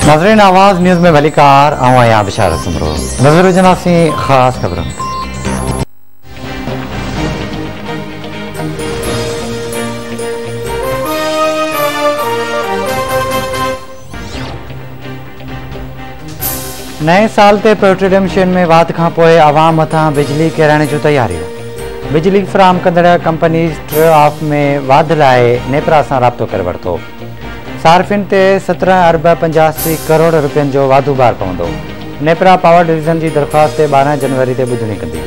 नाज़रीन आवाज़ न्यूज़ में वलीकार आया बिशारत समरो नजर जनासी खास खबरों। नए साल ते पेट्रोलियम शयुनि में वाध खां पोइ आवाम मथां बिजली किराइण जूं तैयारियूं। बिजली फराहम कंदड़ कंपनी ट्रॉफ में वाध लाइ नेपरा सां राब्तो करे वरितो। सार्फिन ते 17 अरब 85 करोड़ रुपयनि जो वाधू भार पवंदो। नेपरा पावर डिवीज़न जी दरख़्वास्त 12 जनवरी ते ॿुधणी कंदी।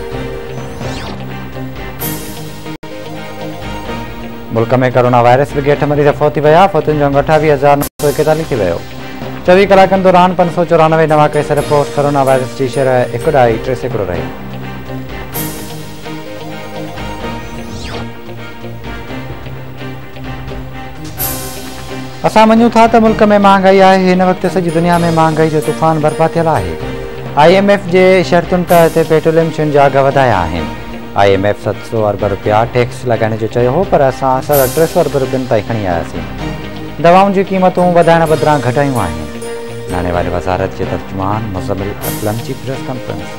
मुल्क में कोरोना वायरस विघे 8 मरीज़ फौत थी विया। फौतुनि जो अंग 28,941 थी वियो। 24 कलाकनि दौरान 594 नवां केस रिपोर्ट। कोरोना वायरस जी शरह 1.3 सैकड़ो रही। असां मञूं था त मुल्क में महांगाई आहे। हिन वक़्तु सॼी दुनिया में महांगाई जो तूफ़ान बर्पा थियल आहे। IMF जे शर्तुनि तहत पेट्रोलियम शयुनि जा अघ वधाया आहिनि। IMF 700 अरब रुपया टैक्स लॻाइण जो चयो हो, पर असां 350 अरब रुपयनि ताईं खणी आयासीं। दवाउनि जी क़ीमतूं वधाइण बदिरां घटायूं आहिनि। नाने वारे वज़ारत जे तर्जुमान मुज़म्मिल असलम जी प्रेस कॉन्फ्रेंस।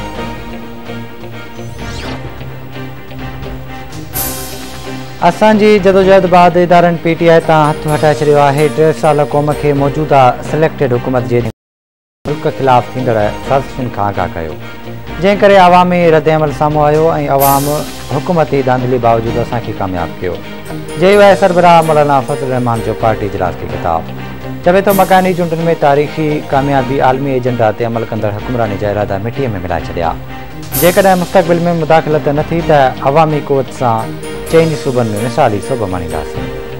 असांजी जदोजहद बाद इदारनि PTI तां हथ हटाए छॾियो आहे। 3 साल क़ौम खे मौजूदा सिलेक्टेड हुकूमत जे मुल्क ख़िलाफ़ थींदड़ साज़िशुनि खां आगाह कयो, जंहिं करे अवामी रद्द अमल साम्हूं आयो ऐं अवाम हुकूमती धांधली बावजूदि असांखे कामयाबु कयो। JUI सरबराह मौलाना फज़ल रहमान जो पार्टी इजलास खे ख़िताब। चवे थो मकानी चूंडुनि में तारीख़ी कामयाबी आलमी एजेंडा ते अमल कंदड़ हुक्मरानी जा इरादा मिटीअ में मिलाए छॾिया। जेकॾहिं मुस्तक़बिल में मुदाख़लत न थी त अवामी क़ुवत सां चइनी सूबनि में मिसाली सूब माणींदासीं।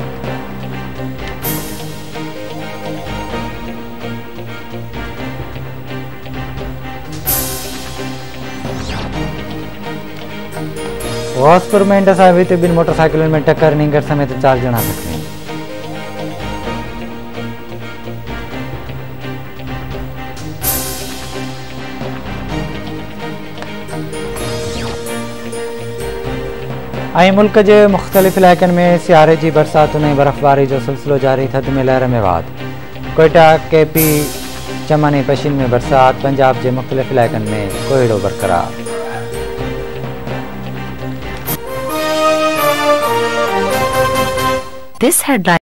गौसपुर में इंडसा विच 2 मोटरसाइकिलुनि में टक्कर, नींगर समेत 4 ॼणा ज़ख़्मी। ऐं मुल्क जे मुख़्तलिफ़ इलाइक़नि में सियारे जी बरसातुनि ऐं बर्फ़बारी जो सिलसिलो जारी। थधि में लहर में वाध। कोयटा, KP, चमन ऐं पश्चिम में बरसात। पंजाब जे मुख़्तलिफ़ इलाइक़नि में कोहीड़ो बरक़रार। This headline